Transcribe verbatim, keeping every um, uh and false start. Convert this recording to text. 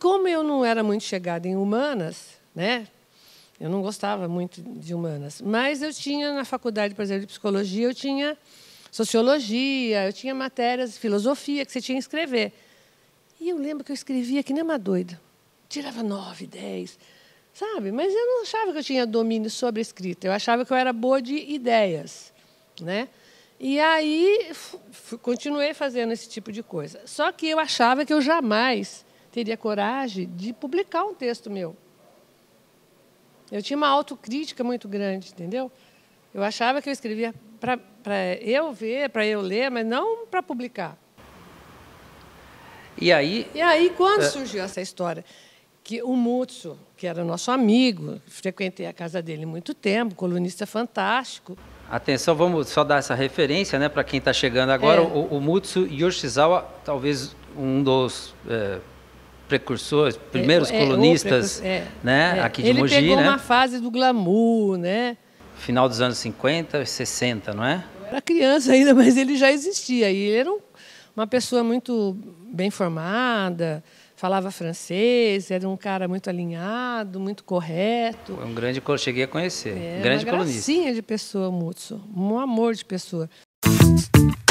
como eu não era muito chegada em humanas, né? Eu não gostava muito de humanas, mas eu tinha na faculdade, por exemplo, de psicologia, eu tinha sociologia, eu tinha matérias de filosofia que você tinha que escrever. E eu lembro que eu escrevia que nem uma doida. Tirava nove, dez, sabe? Mas eu não achava que eu tinha domínio sobre a escrita. Eu achava que eu era boa de ideias, né? E aí continuei fazendo esse tipo de coisa. Só que eu achava que eu jamais teria coragem de publicar um texto meu. Eu tinha uma autocrítica muito grande, entendeu? Eu achava que eu escrevia para eu ver, para eu ler, mas não para publicar. E aí... E aí, quando é... surgiu essa história, que o Mutsu, que era nosso amigo, frequentei a casa dele muito tempo, colunista fantástico. Atenção, vamos só dar essa referência, né, para quem está chegando agora. É. O, o Mutsu Yoshizawa, talvez um dos é, precursores, primeiros é, colunistas, é, é, né, é. aqui de Ele Mogi, pegou né? uma fase do glamour, né? Final dos anos cinquenta, sessenta, não é? Eu era criança ainda, mas ele já existia. E ele era um, uma pessoa muito bem formada, falava francês, era um cara muito alinhado, muito correto. Foi um grande, eu cheguei a conhecer, é, um grande uma colunista. Gracinha de pessoa, Mutsu, um amor de pessoa.